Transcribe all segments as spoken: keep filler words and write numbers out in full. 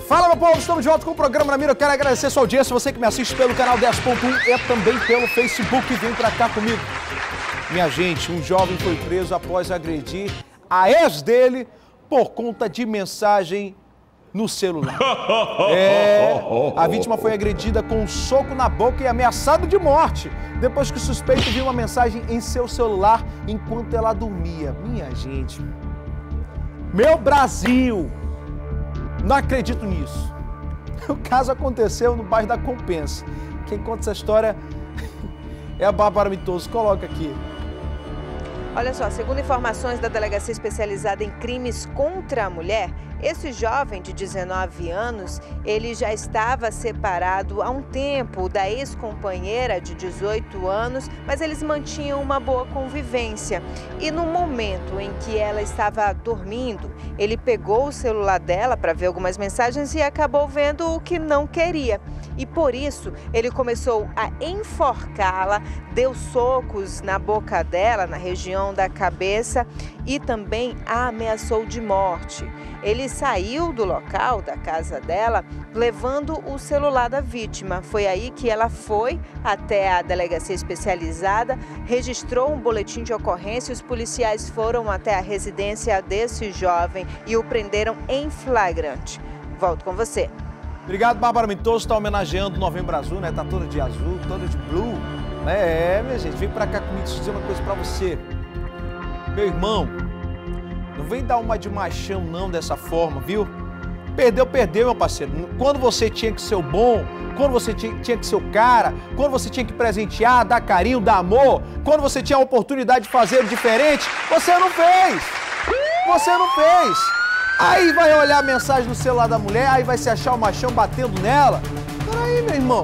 Fala, meu povo, estamos de volta com o programa Na Mira. Eu quero agradecer a sua audiência, você que me assiste pelo canal dez ponto um e também pelo Facebook. Vem pra cá comigo. Minha gente, um jovem foi preso após agredir a ex dele por conta de mensagem no celular. É, a vítima foi agredida com um soco na boca e ameaçada de morte depois que o suspeito viu uma mensagem em seu celular enquanto ela dormia. Minha gente, meu Brasil, não acredito nisso. O caso aconteceu no bairro da Compensa. Quem conta essa história é a Bárbara Mitoso. Coloca aqui. Olha só, segundo informações da Delegacia Especializada em Crimes contra a Mulher, esse jovem de dezenove anos, ele já estava separado há um tempo da ex-companheira de dezoito anos, mas eles mantinham uma boa convivência. E no momento em que ela estava dormindo, ele pegou o celular dela para ver algumas mensagens e acabou vendo o que não queria. E por isso, ele começou a enforcá-la, deu socos na boca dela, na região da cabeça, e também a ameaçou de morte. Ele saiu do local, da casa dela, levando o celular da vítima. Foi aí que ela foi até a delegacia especializada, registrou um boletim de ocorrência, os policiais foram até a residência desse jovem e o prenderam em flagrante. Volto com você. Obrigado, Bárbara Mitoso, está homenageando o Novembro Azul, né? Tá toda de azul, toda de blue. É, minha gente, vem pra cá comigo, deixa eu dizer uma coisa pra você. Meu irmão, não vem dar uma de machão não dessa forma, viu? Perdeu, perdeu, meu parceiro. Quando você tinha que ser o bom, quando você tinha, tinha que ser o cara, quando você tinha que presentear, dar carinho, dar amor, quando você tinha a oportunidade de fazer diferente, você não fez. Você não fez. Aí vai olhar a mensagem no celular da mulher, aí vai se achar o machão batendo nela. Peraí, meu irmão.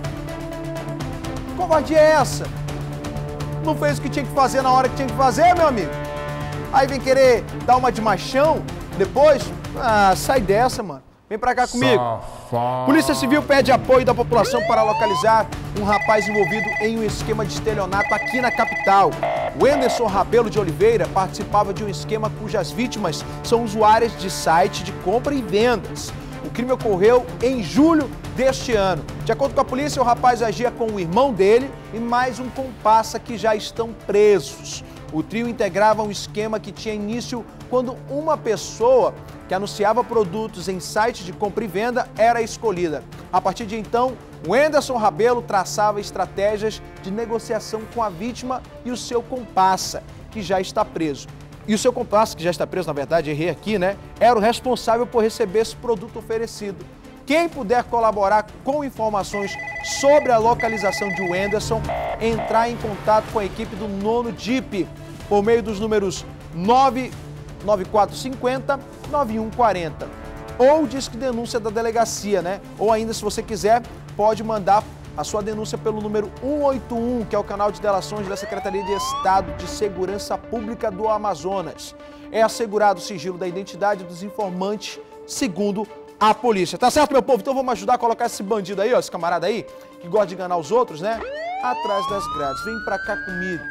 Que covardia é essa? Não fez o que tinha que fazer na hora que tinha que fazer, meu amigo? Aí vem querer dar uma de machão depois? Ah, sai dessa, mano. Vem pra cá comigo. Safado. Polícia Civil pede apoio da população para localizar um rapaz envolvido em um esquema de estelionato aqui na capital. O Enderson Rabelo de Oliveira participava de um esquema cujas vítimas são usuárias de site de compra e vendas. O crime ocorreu em julho deste ano. De acordo com a polícia, o rapaz agia com o irmão dele e mais um comparsa que já estão presos. O trio integrava um esquema que tinha início quando uma pessoa que anunciava produtos em sites de compra e venda era escolhida. A partir de então, o Enderson Rabelo traçava estratégias de negociação com a vítima e o seu comparsa, que já está preso. E o seu comparsa, que já está preso, na verdade, errei aqui, né? Era o responsável por receber esse produto oferecido. Quem puder colaborar com informações sobre a localização de Enderson, entrar em contato com a equipe do nono D I P por meio dos números nove nove quatro cinco zero, nove um quatro zero ou Disque Denúncia da delegacia, né? Ou ainda, se você quiser, pode mandar a sua denúncia pelo número um oito um, que é o canal de delações da Secretaria de Estado de Segurança Pública do Amazonas. É assegurado o sigilo da identidade dos informantes, segundo a polícia. Tá certo, meu povo? Então vamos ajudar a colocar esse bandido aí, ó, esse camarada aí, que gosta de enganar os outros, né? Atrás das grades. Vem pra cá comigo.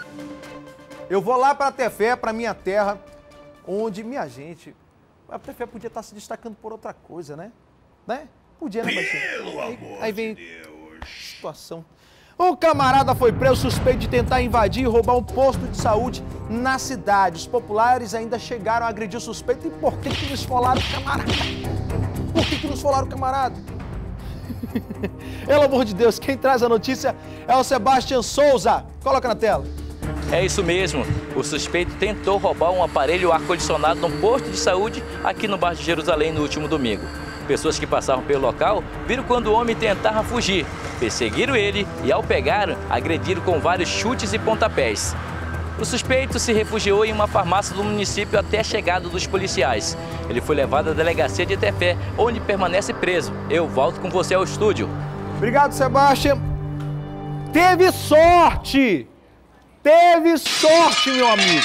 Eu vou lá pra Tefé, pra minha terra, onde, minha gente, a Tefé podia estar se destacando por outra coisa, né? Né? Podia, né, Pelo aí, amor aí vem de Deus. Situação. Um camarada foi preso suspeito de tentar invadir e roubar um posto de saúde na cidade. Os populares ainda chegaram a agredir o suspeito. E por que que nos falaram o camarada? Por que que nos falaram o camarada? Pelo amor de Deus, quem traz a notícia é o Sebastião Souza. Coloca na tela. É isso mesmo, o suspeito tentou roubar um aparelho ar-condicionado num posto de saúde aqui no bairro de Jerusalém no último domingo. Pessoas que passavam pelo local viram quando o homem tentava fugir, perseguiram ele e, ao pegar, agrediram com vários chutes e pontapés. O suspeito se refugiou em uma farmácia do município até a chegada dos policiais. Ele foi levado à delegacia de Tefé, onde permanece preso. Eu volto com você ao estúdio. Obrigado, Sebastião. Teve sorte! Teve sorte, meu amigo.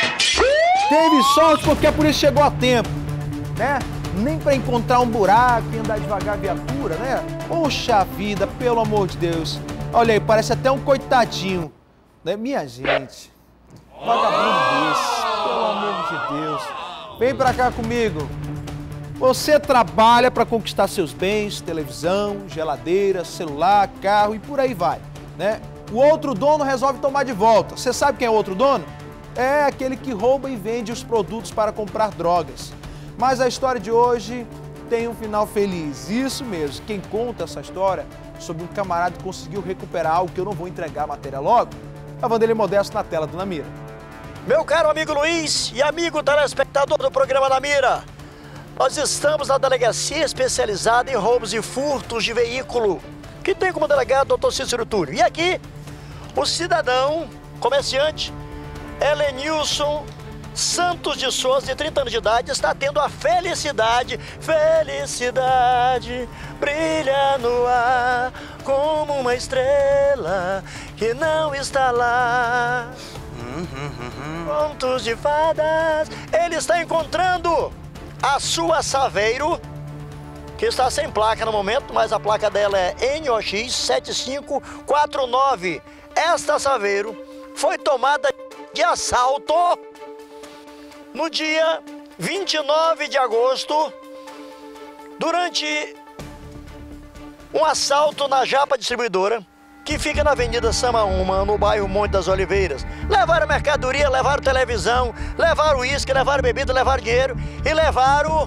Teve sorte porque a polícia chegou a tempo, né? Nem para encontrar um buraco e andar devagar a viatura, né? Poxa vida, pelo amor de Deus. Olha aí, parece até um coitadinho, né? Minha gente, vagabundo desse, pelo amor de Deus. Vem pra cá comigo. Você trabalha para conquistar seus bens, televisão, geladeira, celular, carro e por aí vai, né? O outro dono resolve tomar de volta. Você sabe quem é o outro dono? É aquele que rouba e vende os produtos para comprar drogas. Mas a história de hoje tem um final feliz. Isso mesmo, quem conta essa história sobre um camarada que conseguiu recuperar algo que eu não vou entregar a matéria logo, a Vanderlei Modesto na tela do Na Mira. Meu caro amigo Luiz e amigo telespectador do programa Na Mira, nós estamos na delegacia especializada em roubos e furtos de veículo, que tem como delegado o doutor Cícero Túlio. E aqui, o cidadão, comerciante, Helenilson Santos de Souza, de trinta anos de idade, está tendo a felicidade, felicidade, brilha no ar, como uma estrela que não está lá. Contos de fadas, ele está encontrando a sua Saveiro, que está sem placa no momento, mas a placa dela é N O X sete cinco quatro nove. Esta Saveiro foi tomada de assalto no dia vinte e nove de agosto, durante um assalto na Japa Distribuidora, que fica na Avenida Samaúma, no bairro Monte das Oliveiras. Levaram mercadoria, levaram televisão, levaram uísque, levaram bebida, levaram dinheiro e levaram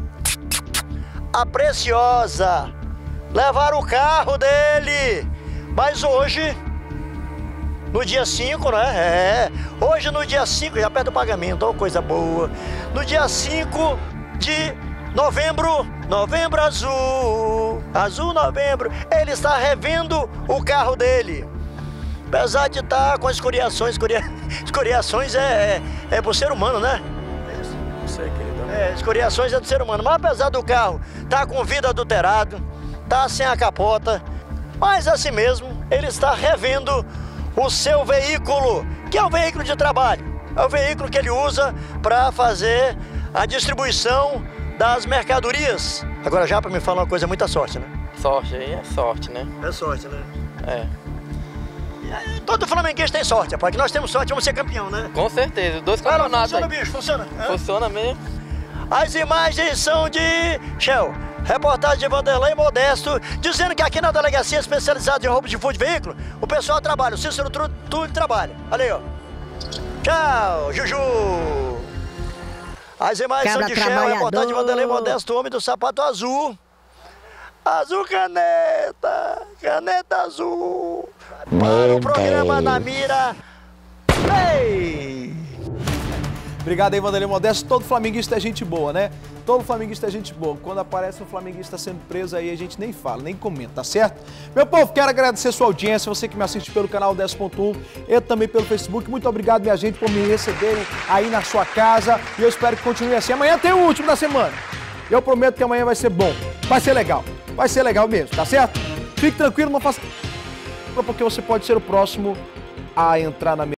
a Preciosa. Levaram o carro dele. Mas hoje, no dia cinco, né? É. Hoje, no dia cinco, já perto do pagamento, ó, coisa boa. No dia cinco de novembro, novembro azul, azul novembro, ele está revendo o carro dele. Apesar de estar com escoriações, escoria... escoriações é, é, é pro ser humano, né? Não sei, querido. É, escoriações é do ser humano. Mas apesar do carro tá com vidro adulterado, tá sem a capota, mas assim mesmo, ele está revendo o seu veículo, que é o veículo de trabalho. É o veículo que ele usa para fazer a distribuição das mercadorias. Agora já para me falar uma coisa, é muita sorte, né? Sorte aí é sorte, né? É sorte, né? É. Todo flamenguista tem sorte, rapaz, que nós temos sorte, vamos ser campeão, né? Com certeza, dois Cara, campeonatos funciona, aí. bicho, funciona. Funciona mesmo. As imagens são de Shell, reportagem de Vanderlei Modesto, dizendo que aqui na delegacia especializada em roubo de furto de veículo, o pessoal trabalha, o Cícero Túlio trabalha. Olha aí, ó. Tchau, Juju. As imagens são de Shell, reportagem de Vanderlei Modesto, o homem do sapato azul. Azul caneta, caneta azul. Para o programa Na Mira. Ei! Obrigado aí, Vanderlei Modesto. Todo flamenguista é gente boa, né? Todo flamenguista é gente boa. Quando aparece um flamenguista sendo preso, aí a gente nem fala, nem comenta, tá certo? Meu povo, quero agradecer a sua audiência, você que me assiste pelo canal dez ponto um e também pelo Facebook. Muito obrigado, minha gente, por me receberem aí na sua casa. E eu espero que continue assim. Amanhã tem o último da semana. Eu prometo que amanhã vai ser bom. Vai ser legal. Vai ser legal mesmo, tá certo? Fique tranquilo, não faça... porque você pode ser o próximo a entrar na